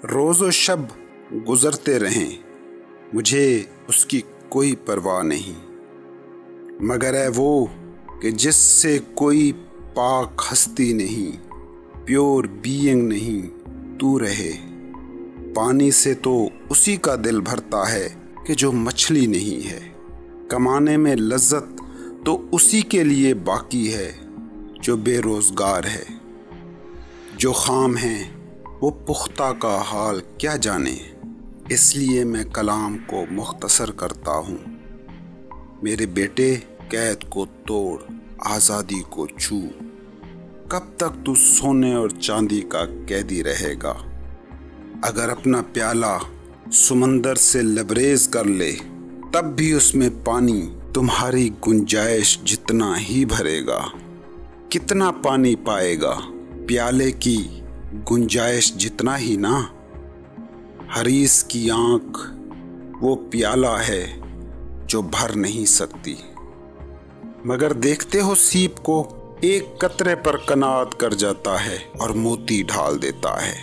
روز و شب گزرتے رہیں مجھے اس کی کوئی پرواہ نہیں، مگر اے وہ کہ جس سے کوئی پاک ہستی نہیں، پیور بینگ نہیں تو رہے۔ پانی سے تو اسی کا دل بھرتا ہے کہ جو مچھلی نہیں ہے، کمانے میں لذت تو اسی کے لیے باقی ہے جو بے روزگار ہے۔ جو خام ہیں وہ پختہ کا حال کیا جانے، اس لیے میں کلام کو مختصر کرتا ہوں۔ میرے بیٹے قید کو توڑ، آزادی کو چھو، کب تک تو سونے اور چاندی کا قیدی رہے گا؟ اگر اپنا پیالہ سمندر سے لبریز کر لے تب بھی اس میں پانی تمہاری گنجائش جتنا ہی بھرے گا۔ کتنا پانی پائے گا؟ پیالے کی گنجائش جتنا ہی نا۔ حریص کی آنکھ وہ پیالہ ہے جو بھر نہیں سکتی، مگر دیکھتے ہو سیپ کو ایک قطرے پر قناعت کر جاتا ہے اور موتی ڈھال دیتا ہے۔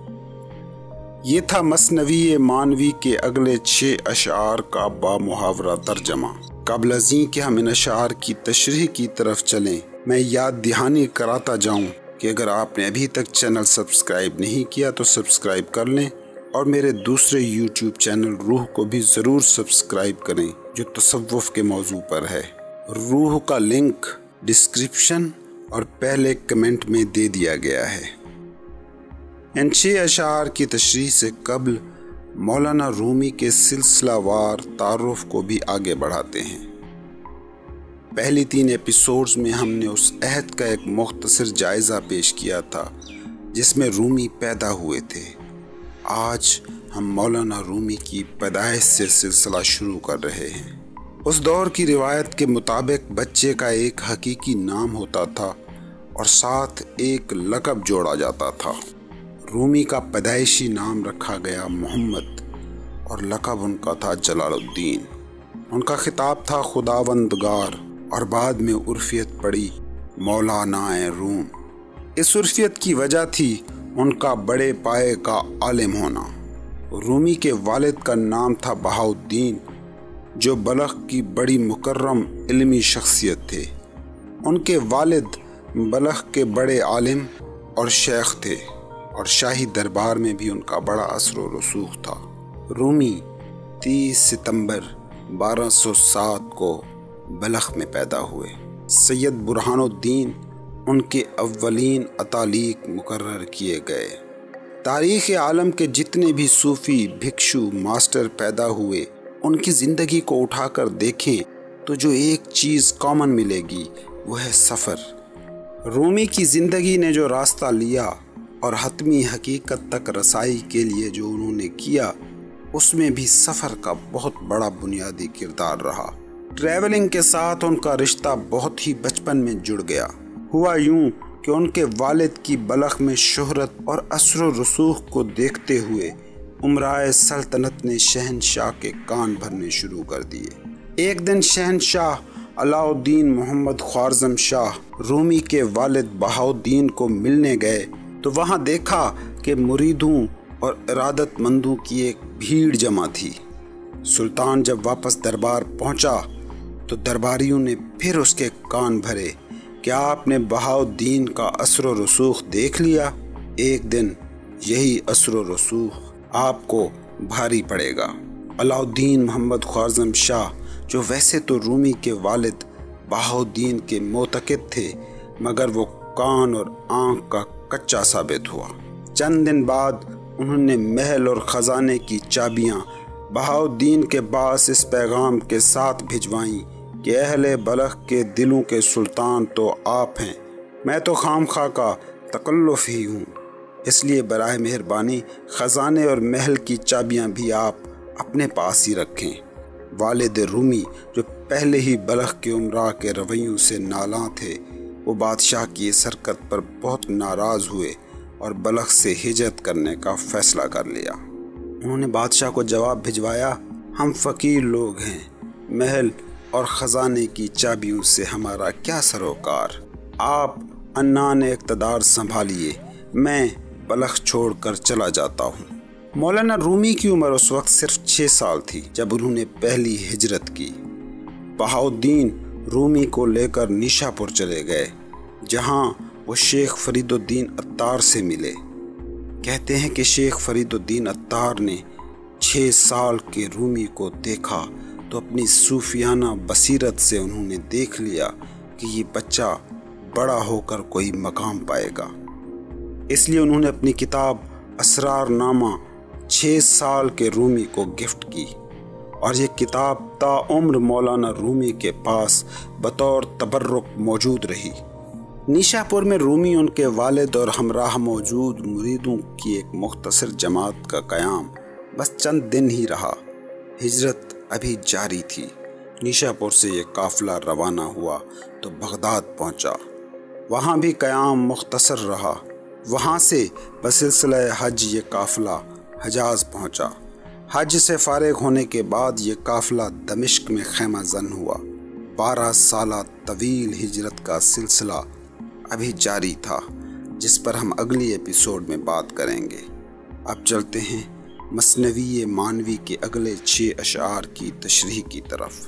یہ تھا مثنوی مانوی کے اگلے 6 اشعار کا بامحاورہ ترجمہ۔ قبل ازیں کہ ہم ان اشعار کی تشریح کی طرف چلیں، میں یاد دہانی کراتا جاؤں کہ اگر آپ نے ابھی تک چینل سبسکرائب نہیں کیا تو سبسکرائب کر لیں، اور میرے دوسرے یوٹیوب چینل روح کو بھی ضرور سبسکرائب کریں جو تصوف کے موضوع پر ہے۔ روح کا لنک ڈسکرپشن اور پہلے کمنٹ میں دے دیا گیا ہے۔ ان 6 اشعار کی تشریح سے قبل مولانا رومی کے سلسلہ وار تعارف کو بھی آگے بڑھاتے ہیں۔ پہلی 3 ایپیسوڈز میں ہم نے اس عہد کا ایک مختصر جائزہ پیش کیا تھا جس میں رومی پیدا ہوئے تھے۔ آج ہم مولانا رومی کی پیدائش سے سلسلہ شروع کر رہے ہیں۔ اس دور کی روایت کے مطابق بچے کا ایک حقیقی نام ہوتا تھا اور ساتھ ایک لقب جوڑا جاتا تھا۔ رومی کا پیدائشی نام رکھا گیا محمد اور لقب ان کا تھا جلال الدین۔ ان کا خطاب تھا خداوندگار، اور بعد میں عرفیت پڑی مولانا روم۔ اس عرفیت کی وجہ تھی ان کا بڑے پائے کا عالم ہونا۔ رومی کے والد کا نام تھا بہاؤالدین، جو بلخ کی بڑی مکرم علمی شخصیت تھے۔ ان کے والد بلخ کے بڑے عالم اور شیخ تھے، اور شاہی دربار میں بھی ان کا بڑا اثر و رسوخ تھا۔ رومی 30 ستمبر 1207 کو بلخ میں پیدا ہوئے۔ سید برہان الدین ان کے اولین اتالیق مقرر کیے گئے۔ تاریخ عالم کے جتنے بھی صوفی، بھکشو، ماسٹر پیدا ہوئے، ان کی زندگی کو اٹھا کر دیکھیں تو جو ایک چیز کامن ملے گی وہ ہے سفر۔ رومی کی زندگی نے جو راستہ لیا اور حتمی حقیقت تک رسائی کے لیے جو انہوں نے کیا، اس میں بھی سفر کا بہت بڑا بنیادی کردار رہا۔ ٹریولنگ کے ساتھ ان کا رشتہ بہت ہی بچپن میں جڑ گیا۔ ہوا یوں کہ ان کے والد کی بلخ میں شہرت اور اثر و رسوخ کو دیکھتے ہوئے امرائے سلطنت نے شہنشاہ کے کان بھرنے شروع کر دیے۔ ایک دن شہنشاہ علاء الدین محمد خوارزم شاہ رومی کے والد بہاؤالدین کو ملنے گئے تو وہاں دیکھا کہ مریدوں اور ارادت مندوں کی ایک بھیڑ جمع تھی۔ سلطان جب واپس دربار پہنچا تو درباریوں نے پھر اس کے کان بھرے، کیا آپ نے بہاؤالدین کا اثر و رسوخ دیکھ لیا؟ ایک دن یہی اثر و رسوخ آپ کو بھاری پڑے گا۔ علاء الدین محمد خوارزم شاہ، جو ویسے تو رومی کے والد بہاؤالدین کے معتقد تھے، مگر وہ کان اور آنکھ کا کچا ثابت ہوا۔ چند دن بعد انہوں نے محل اور خزانے کی چابیاں بہاؤالدین کے پاس اس پیغام کے ساتھ بھجوائیں کہ اہل بلخ کے دلوں کے سلطان تو آپ ہیں، میں تو خام خواہ کا تکلف ہی ہوں، اس لیے برائے مہربانی خزانے اور محل کی چابیاں بھی آپ اپنے پاس ہی رکھیں۔ والد رومی، جو پہلے ہی بلخ کے امراء کے رویوں سے نالاں تھے، وہ بادشاہ کی اس حرکت پر بہت ناراض ہوئے اور بلخ سے ہجرت کرنے کا فیصلہ کر لیا۔ انہوں نے بادشاہ کو جواب بھجوایا، ہم فقیر لوگ ہیں، محل اور خزانے کی چابیوں سے ہمارا کیا سروکار، آپ عنان اقتدار سنبھالیے، میں بلخ چھوڑ کر چلا جاتا ہوں۔ मौलाना रूमी की उम्र उस वक्त सिर्फ 6 साल थी जब उन्होंने पहली हिजरत की। बहाउद्दीन रूमी को लेकर निशापुर चले गए, जहां वो शेख फरीदुद्दीन अत्तार से मिले। कहते हैं कि शेख फरीदुद्दीन अत्तार ने 6 साल के रूमी को देखा तो अपनी सूफियाना बसीरत से उन्होंने देख लिया कि ये बच्चा बड़ा होकर कोई मकाम पाएगा। इसलिए उन्होंने अपनी किताब असरारनामा 6 साल के रूमी को गिफ्ट की, और ये किताब ताउम्र मौलाना रूमी के पास बतौर तबर्रुक मौजूद रही। निशापुर में रूमी, उनके वालिद और हमराह मौजूद मुरीदों की एक मुख्तसर जमात का क़याम बस चंद दिन ही रहा। हिजरत अभी जारी थी। निशापुर से ये काफ़िला रवाना हुआ तो बगदाद पहुंचा। वहाँ भी क़याम मुख्तसर रहा। वहाँ से बसिलसिला हज ये काफ़िला हजाज पहुंचा। हज से फारिग होने के बाद ये काफ़िला दमिश्क में ख़ैमा ज़न हुआ। 12 साला तवील हिजरत का सिलसिला अभी जारी था, जिस पर हम अगली एपिसोड में बात करेंगे। अब चलते हैं मसनवी मानवी के अगले 6 अशार की तशरीह की तरफ।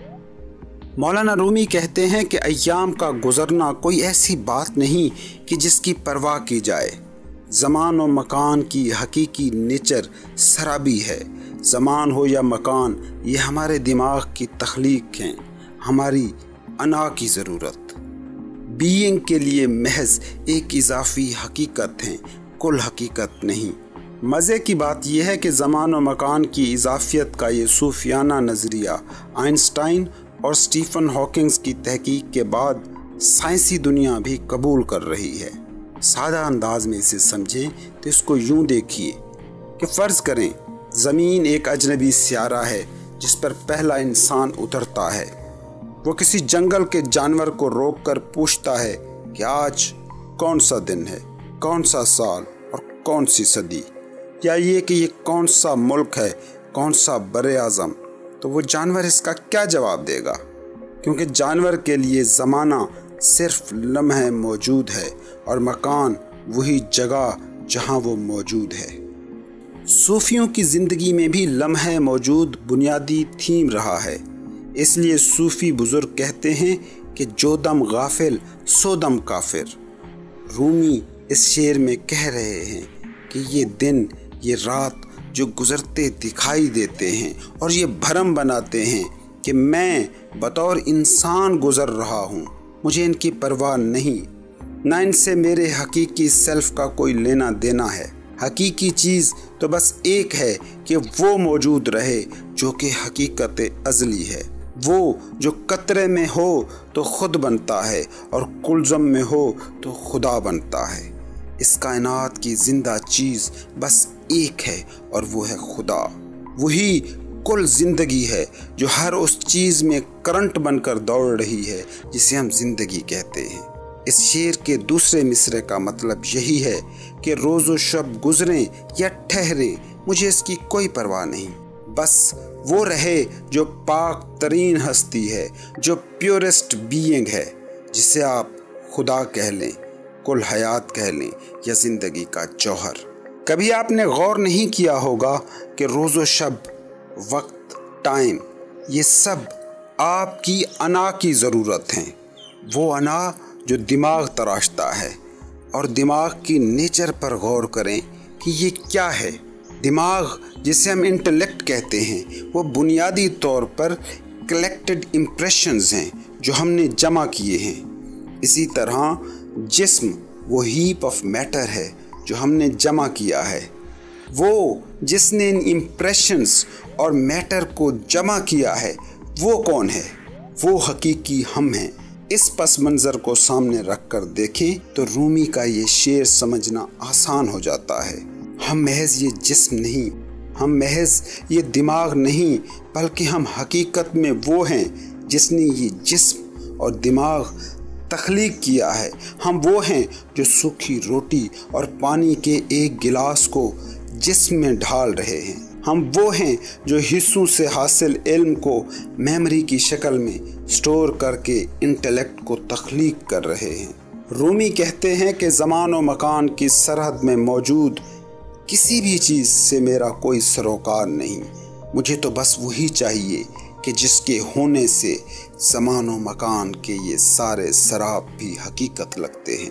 मौलाना रूमी कहते हैं कि अय्याम का गुज़रना कोई ऐसी बात नहीं कि जिसकी परवाह की जाए। ज़मान और मकान की हकीकी नेचर सराबी है। ज़मान हो या मकान, ये हमारे दिमाग की तख्लीक हैं, हमारी अना की ज़रूरत। बीइंग के लिए महज एक इजाफी हकीकत हैं, कुल हकीकत नहीं। मज़े की बात यह है कि ज़मान और मकान की इजाफियत का ये सूफियाना नज़रिया आइंस्टाइन और स्टीफन हॉकिंग्स की तहकीक के बाद साइंसी दुनिया भी कबूल कर रही है। सादा अंदाज में इसे समझें तो इसको यूं देखिए कि फ़र्ज़ करें ज़मीन एक अजनबी सियारा है जिस पर पहला इंसान उतरता है। वो किसी जंगल के जानवर को रोक कर पूछता है कि आज कौन सा दिन है, कौन सा साल और कौन सी सदी, या ये कि ये कौन सा मुल्क है, कौन सा बरे-आज़म। तो वो जानवर इसका क्या जवाब देगा? क्योंकि जानवर के लिए ज़माना सिर्फ लम्हे मौजूद है और मकान वही जगह जहां वो मौजूद है। सूफियों की ज़िंदगी में भी लम्हे मौजूद बुनियादी थीम रहा है। इसलिए सूफ़ी बुज़ुर्ग कहते हैं कि जो दम गाफिल सो दम काफिर। रूमी इस शेर में कह रहे हैं कि ये दिन, ये रात जो गुज़रते दिखाई देते हैं और ये भरम बनाते हैं कि मैं बतौर इंसान गुज़र रहा हूँ, मुझे इनकी परवाह नहीं, ना इनसे मेरे हकीकी सेल्फ का कोई लेना देना है। हकीकी चीज़ तो बस एक है कि वो मौजूद रहे जो कि हकीकत अज़ली है। वो जो कतरे में हो तो ख़ुद बनता है और कुलज़म में हो तो खुदा बनता है। इस कायनात की ज़िंदा चीज़ बस एक है और वो है खुदा। वही कुल ज़िंदगी है जो हर उस चीज़ में करंट बनकर दौड़ रही है जिसे हम ज़िंदगी कहते हैं। इस शेर के दूसरे मिसरे का मतलब यही है कि रोज़ व शब गुज़रें या ठहरे, मुझे इसकी कोई परवाह नहीं। बस वो रहे जो पाक तरीन हस्ती है, जो प्योरेस्ट बीइंग है, जिसे आप खुदा कह लें, कुल हयात कह लें या ज़िंदगी का जौहर। कभी आपने गौर नहीं किया होगा कि रोज़ व शब, वक्त, टाइम, ये सब आपकी अना की ज़रूरत हैं। वो अना जो दिमाग तराशता है। और दिमाग की नेचर पर गौर करें कि ये क्या है। दिमाग, जिसे हम इंटेलेक्ट कहते हैं, वो बुनियादी तौर पर कलेक्टेड इम्प्रेशंस हैं जो हमने जमा किए हैं। इसी तरह जिस्म वो हीप ऑफ मैटर है जो हमने जमा किया है। वो जिसने इन इम्प्रेशंस और मैटर को जमा किया है, वो कौन है? वो हकीकी हम हैं। इस पस मंज़र को सामने रख कर देखें तो रूमी का ये शेर समझना आसान हो जाता है। हम महज ये जिस्म नहीं, हम महज ये दिमाग नहीं, बल्कि हम हकीकत में वो हैं जिसने ये जिस्म और दिमाग तख्लीक किया है। हम वो हैं जो सूखी रोटी और पानी के एक गिलास को जिस्म में ढाल रहे हैं। हम वो हैं जो हिस्सों से हासिल इल्म को मेमोरी की शक्ल में स्टोर करके इंटेलेक्ट को तख्लीक कर रहे हैं। रूमी कहते हैं कि ज़मान और मकान की सरहद में मौजूद किसी भी चीज़ से मेरा कोई सरोकार नहीं, मुझे तो बस वही चाहिए कि जिसके होने से ज़मान व मकान के ये सारे सराब भी हकीकत लगते हैं।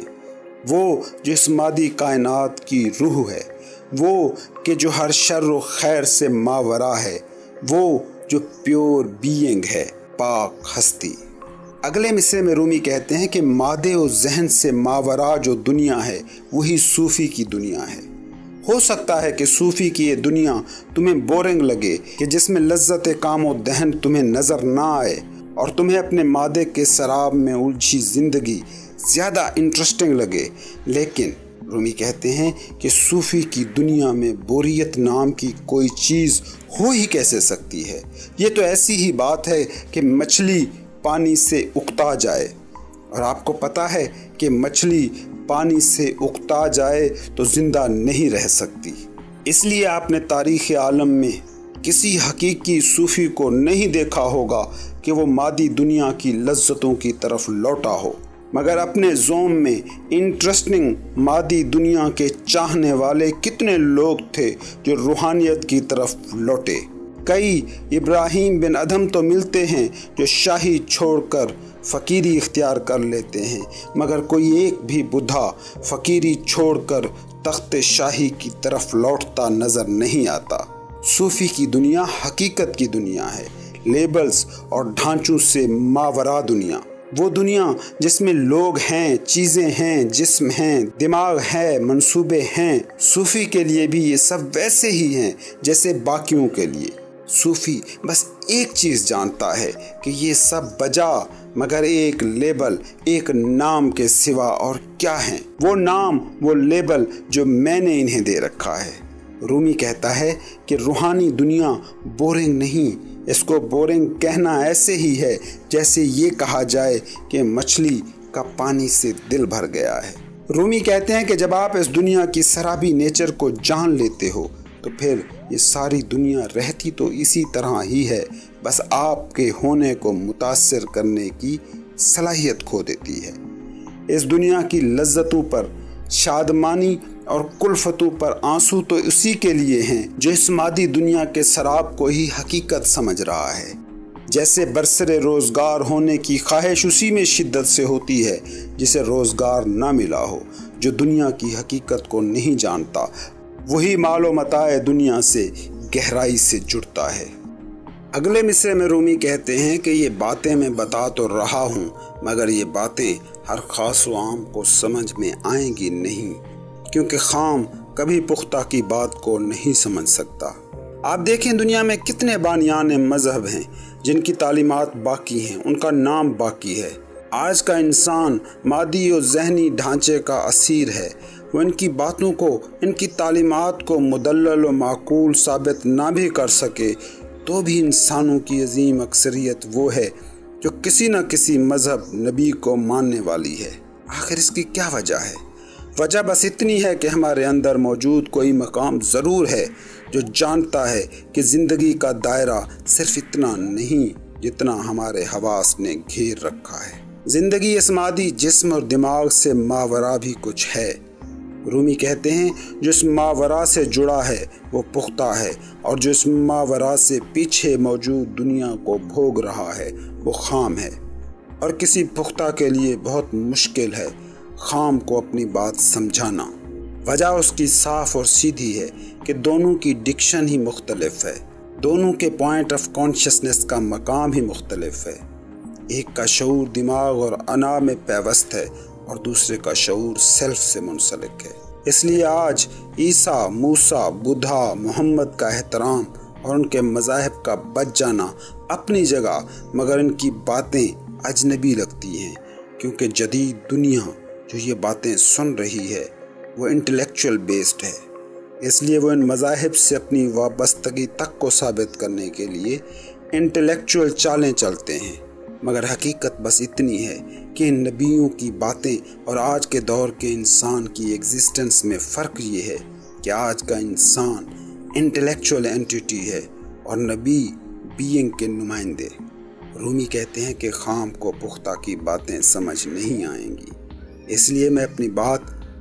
वो जो इस मादी कायनात की रूह है, वो कि जो हर शर व खैर से मावरा है, वो जो प्योर बीइंग है, पाक हस्ती। अगले मिसरे में रूमी कहते हैं कि मादे और जहन से मावरा जो दुनिया है वही सूफ़ी की दुनिया है। हो सकता है कि सूफ़ी की ये दुनिया तुम्हें बोरिंग लगे, कि जिसमें लज्जत काम और दहन तुम्हें नज़र ना आए और तुम्हें अपने मादे के शराब में उलझी ज़िंदगी ज़्यादा इंटरेस्टिंग लगे। लेकिन रूमी कहते हैं कि सूफ़ी की दुनिया में बोरियत नाम की कोई चीज़ हो ही कैसे सकती है। ये तो ऐसी ही बात है कि मछली पानी से उकता जाए, और आपको पता है कि मछली पानी से उकता जाए तो ज़िंदा नहीं रह सकती। इसलिए आपने तारीख़ आलम में किसी हकीकी सूफ़ी को नहीं देखा होगा कि वो मादी दुनिया की लज्जतों की तरफ लौटा हो, मगर अपने ज़ोम में इंटरेस्टिंग मादी दुनिया के चाहने वाले कितने लोग थे जो रूहानियत की तरफ लौटे। कई इब्राहिम बिन अदम तो मिलते हैं जो शाही छोड़कर फ़कीरी इख्तियार कर लेते हैं, मगर कोई एक भी बुढ़ा फ़कीरी छोड़कर तख्त शाही की तरफ लौटता नज़र नहीं आता। सूफ़ी की दुनिया हकीकत की दुनिया है, लेबल्स और ढांचों से मावरा दुनिया। वो दुनिया जिसमें लोग हैं, चीज़ें हैं, जिस्म हैं, दिमाग है, मंसूबे हैं। सूफ़ी के लिए भी ये सब वैसे ही हैं जैसे बाकियों के लिए। सूफ़ी बस एक चीज़ जानता है कि ये सब बजा मगर एक लेबल, एक नाम के सिवा और क्या है वो नाम, वो लेबल जो मैंने इन्हें दे रखा है। रूमी कहता है कि रूहानी दुनिया बोरिंग नहीं, इसको बोरिंग कहना ऐसे ही है जैसे ये कहा जाए कि मछली का पानी से दिल भर गया है। रूमी कहते हैं कि जब आप इस दुनिया की शराबी नेचर को जान लेते हो तो फिर ये सारी दुनिया रहती तो इसी तरह ही है, बस आपके होने को मुतासिर करने की सलाहियत खो देती है। इस दुनिया की लज्जतों पर शादमानी और कुल्फतों पर आंसू तो उसी के लिए हैं जो इस मादी दुनिया के शराब को ही हकीकत समझ रहा है। जैसे बरसरे रोज़गार होने की ख्वाहिश उसी में शिद्दत से होती है जिसे रोज़गार ना मिला हो। जो दुनिया की हकीकत को नहीं जानता वही मालो मताए दुनिया से गहराई से जुड़ता है। अगले मिसरे में रूमी कहते हैं कि ये बातें मैं बता तो रहा हूँ, मगर ये बातें हर ख़ास व आम को समझ में आएंगी नहीं, क्योंकि खाम कभी पुख्ता की बात को नहीं समझ सकता। आप देखें दुनिया में कितने बानियान मज़हब हैं जिनकी तालीमात बाकी हैं, उनका नाम बाकी है। आज का इंसान मादी और जहनी ढांचे का असीर है। वो इनकी बातों को, इनकी तालीमात को मुदल्लल व माकूल साबित ना भी कर सके तो भी इंसानों की अजीम अक्सरियत वो है जो किसी न किसी मज़हब नबी को मानने वाली है। आखिर इसकी क्या वजह है? वजह बस इतनी है कि हमारे अंदर मौजूद कोई मकाम ज़रूर है जो जानता है कि ज़िंदगी का दायरा सिर्फ इतना नहीं जितना हमारे हवास ने घेर रखा है। ज़िंदगी इस मादी जिस्म और दिमाग से मावरा भी कुछ है। रूमी कहते हैं जो इस मावरा से जुड़ा है वो पुख्ता है, और जो इस मावरा से पीछे मौजूद दुनिया को भोग रहा है वो खाम है। और किसी पुख्ता के लिए बहुत मुश्किल है खाम को अपनी बात समझाना। वजह उसकी साफ और सीधी है कि दोनों की डिक्शन ही मुख्तलिफ है, दोनों के पॉइंट ऑफ कॉन्शियसनेस का मकाम ही मुख्तलिफ है। एक का शऊर दिमाग और अना में पैवस्त है और दूसरे का शऊर सेल्फ से मुंसलिक है। इसलिए आज ईसा, मूसा, बुद्धा, मोहम्मद का एहतराम और उनके मज़ाहिब का बच जाना अपनी जगह, मगर इनकी बातें अजनबी लगती हैं, क्योंकि जदीद दुनिया जो ये बातें सुन रही है वो इंटेलेक्चुअल बेस्ड है। इसलिए वो इन मज़ाहिब से अपनी वाबस्तगी तक को साबित करने के लिए इंटेलेक्चुअल चालें चलते हैं, मगर हकीकत बस इतनी है कि इन नबियों की बातें और आज के दौर के इंसान की एग्जिस्टेंस में फ़र्क ये है कि आज का इंसान इंटेलेक्चुअल एंटिटी है और नबी बीइंग के नुमाइंदे। रूमी कहते हैं कि खाम को पुख्ता की बातें समझ नहीं आएंगी, इसलिए मैं अपनी बात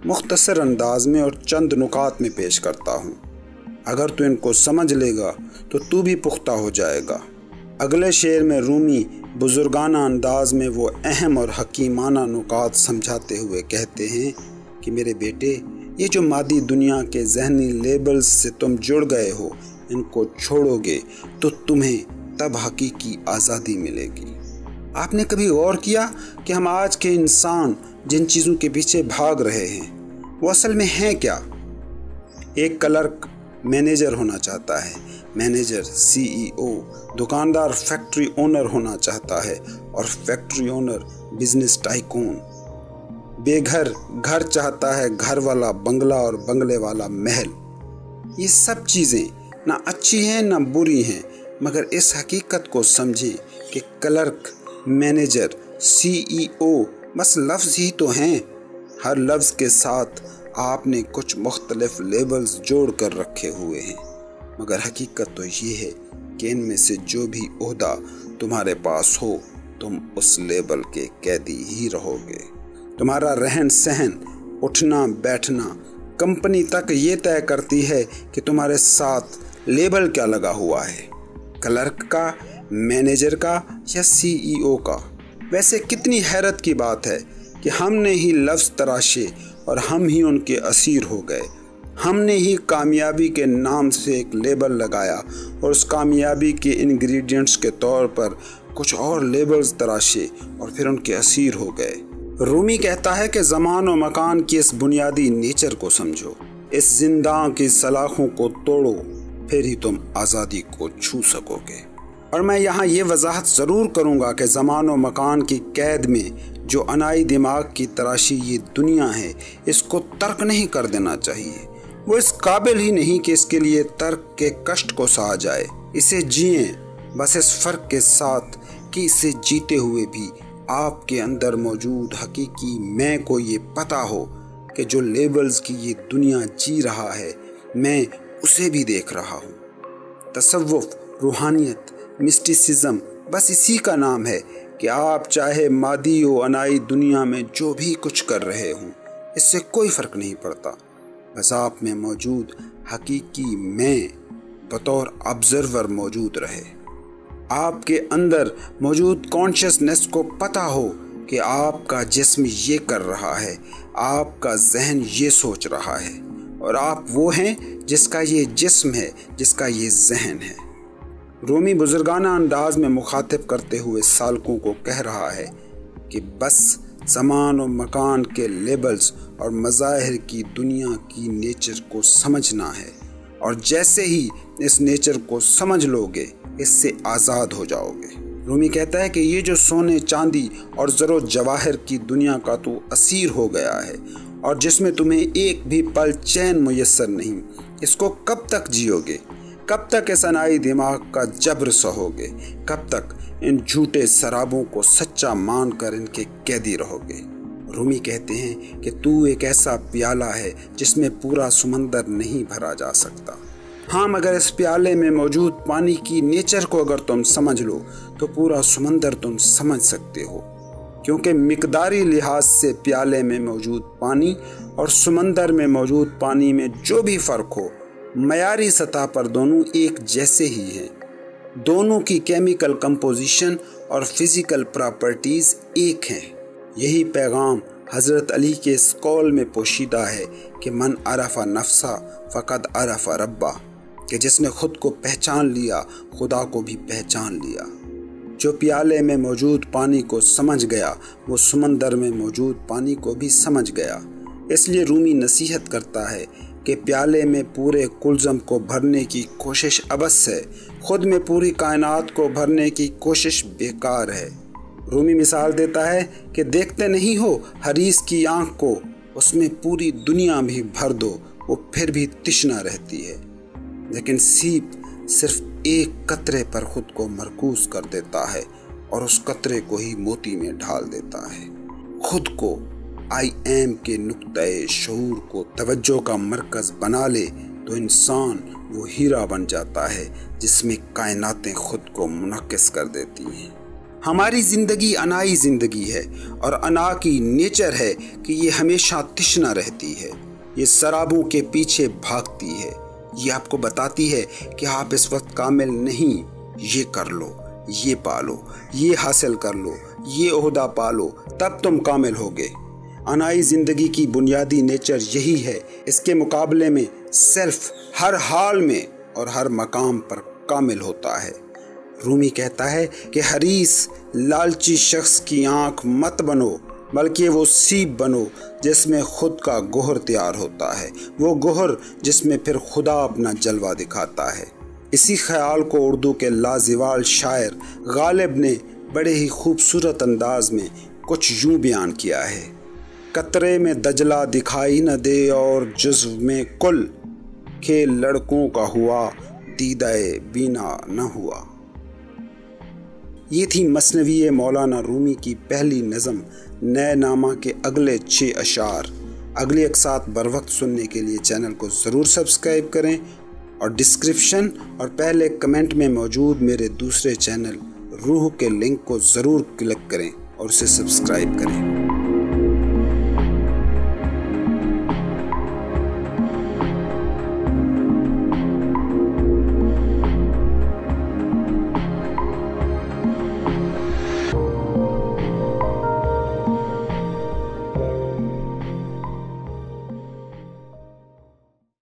मुख्तसर अंदाज में और चंद नुकात में पेश करता हूँ। अगर तू इनको समझ लेगा तो तू भी पुख्ता हो जाएगा। अगले शेर में रूमी बुजुर्गाना अंदाज में वो अहम और हकीमाना नुकात समझाते हुए कहते हैं कि मेरे बेटे, ये जो मादी दुनिया के जहनी लेबल्स से तुम जुड़ गए हो, इनको छोड़ोगे तो तुम्हें तब हकीकी आज़ादी मिलेगी। आपने कभी गौर किया कि हम आज के इंसान जिन चीज़ों के पीछे भाग रहे हैं वो असल में हैं क्या? एक क्लर्क मैनेजर होना चाहता है, मैनेजर CEO, दुकानदार फैक्ट्री ओनर होना चाहता है और फैक्ट्री ओनर बिजनेस टाइकून। बेघर घर चाहता है, घर वाला बंगला और बंगले वाला महल। ये सब चीज़ें ना अच्छी हैं ना बुरी हैं, मगर इस हकीकत को समझें कि क्लर्क, मैनेजर, CEO बस लफ्ज़ ही तो हैं। हर लफ्ज़ के साथ आपने कुछ मुख्तलिफ लेबल्स जोड़ कर रखे हुए हैं, मगर हकीकत तो ये है कि इनमें से जो भी ओहदा तुम्हारे पास हो, तुम उस लेबल के कैदी ही रहोगे। तुम्हारा रहन सहन, उठना बैठना, कंपनी तक ये तय करती है कि तुम्हारे साथ लेबल क्या लगा हुआ है, क्लर्क का, मैनेजर का या CEO का। वैसे कितनी हैरत की बात है कि हमने ही लफ्ज़ तराशे और हम ही उनके असीर हो गए। हमने ही कामयाबी के नाम से एक लेबल लगाया और उस कामयाबी के इंग्रेडिएंट्स के तौर पर कुछ और लेबल्स तराशे और फिर उनके असीर हो गए। रूमी कहता है कि ज़मान और मकान की इस बुनियादी नेचर को समझो, इस जिंदा की सलाखों को तोड़ो, फिर ही तुम आज़ादी को छू सकोगे। और मैं यहाँ ये वजाहत ज़रूर करूँगा कि ज़मान और मकान की कैद में जो अनाई दिमाग की तराशी ये दुनिया है, इसको तर्क नहीं कर देना चाहिए। वो इस काबिल ही नहीं कि इसके लिए तर्क के कष्ट को सहा जाए। इसे जिए, बस इस फ़र्क के साथ कि इसे जीते हुए भी आपके अंदर मौजूद हकीकी मैं को ये पता हो कि जो लेबल्स की ये दुनिया जी रहा है, मैं उसे भी देख रहा हूँ। तसव्वुफ, रूहानियत, मिस्टिसिज्म बस इसी का नाम है कि आप चाहे मादी व अनाई दुनिया में जो भी कुछ कर रहे हों, इससे कोई फ़र्क नहीं पड़ता। बस आप में मौजूद हकीकी मैं बतौर ऑब्जर्वर मौजूद रहे। आपके अंदर मौजूद कॉन्शियसनेस को पता हो कि आपका जिस्म ये कर रहा है, आपका जहन ये सोच रहा है, और आप वो हैं जिसका ये जिस्म है, जिसका ये जहन है। रूमी बुजुर्गाना अंदाज में मुखातिब करते हुए सालकों को कह रहा है कि बस ज़मान और मकान के लेबल्स और मज़ाहिर की दुनिया की नेचर को समझना है, और जैसे ही इस नेचर को समझ लोगे, इससे आज़ाद हो जाओगे। रूमी कहता है कि ये जो सोने चांदी और ज़रो जवाहर की दुनिया का तो असीर हो गया है और जिसमें तुम्हें एक भी पल चैन मुयस्सर नहीं, इसको कब तक जियोगे? कब तक इस अनाई दिमाग का जबर सहोगे? कब तक इन झूठे शराबों को सच्चा मान कर इनके कैदी रहोगे? रूमी कहते हैं कि तू एक ऐसा प्याला है जिसमें पूरा समंदर नहीं भरा जा सकता। हाँ, मगर इस प्याले में मौजूद पानी की नेचर को अगर तुम समझ लो तो पूरा समंदर तुम समझ सकते हो, क्योंकि मिकदारी लिहाज से प्याले में मौजूद पानी और समंदर में मौजूद पानी में जो भी फ़र्क हो, मयारी सतह पर दोनों एक जैसे ही हैं। दोनों की केमिकल कंपोजिशन और फिज़िकल प्रॉपर्टीज़ एक हैं। यही पैगाम हज़रत अली के इस कौल में पोशीदा है कि मन अरफ़ा नफ्सा फ़क़द अरफ़ा रब्बा, कि जिसने खुद को पहचान लिया, खुदा को भी पहचान लिया। जो प्याले में मौजूद पानी को समझ गया, वो समंदर में मौजूद पानी को भी समझ गया। इसलिए रूमी नसीहत करता है कि प्याले में पूरे कुलज़म को भरने की कोशिश अबस है, खुद में पूरी कायनात को भरने की कोशिश बेकार है। रूमी मिसाल देता है कि देखते नहीं हो हरीस की आँख को, उसमें पूरी दुनिया भी भर दो, वो फिर भी तिश्ना रहती है। लेकिन सीप सिर्फ एक कतरे पर खुद को मरकूज कर देता है और उस कतरे को ही मोती में ढाल देता है। खुद को आई एम के नुक्ते शऊर को तवज्जो का मरकज़ बना ले तो इंसान वो हीरा बन जाता है जिसमें कायनातें खुद को मुनक्किस कर देती हैं। हमारी ज़िंदगी अनाई ज़िंदगी है और अना की नेचर है कि ये हमेशा तृष्णा रहती है, ये शराबों के पीछे भागती है। ये आपको बताती है कि आप इस वक्त कामिल नहीं, ये कर लो, ये पालो, ये हासिल कर लो, ये ओहदा पालो, तब तुम कामिल होगे। अनाई ज़िंदगी की बुनियादी नेचर यही है। इसके मुकाबले में सेल्फ हर हाल में और हर मकाम पर कामिल होता है। रूमी कहता है कि हरीस लालची शख्स की आंख मत बनो, बल्कि वो सीप बनो जिसमें खुद का गोहर तैयार होता है, वो गोहर जिसमें फिर खुदा अपना जलवा दिखाता है। इसी ख्याल को उर्दू के लाजिवाल शायर गालिब ने बड़े ही खूबसूरत अंदाज में कुछ यूं बयान किया है। कतरे में दजला दिखाई न दे और जुज़्व में कुल, के लड़कों का हुआ दीदाए बीना न हुआ। ये थी मसनवी मौलाना रूमी की पहली नज़म नए नामा के अगले 6 अशार। अगली अक़सात बर वक्त सुनने के लिए चैनल को ज़रूर सब्सक्राइब करें और डिस्क्रिप्शन और पहले कमेंट में मौजूद मेरे दूसरे चैनल रूह के लिंक को ज़रूर क्लिक करें और उसे सब्सक्राइब करें।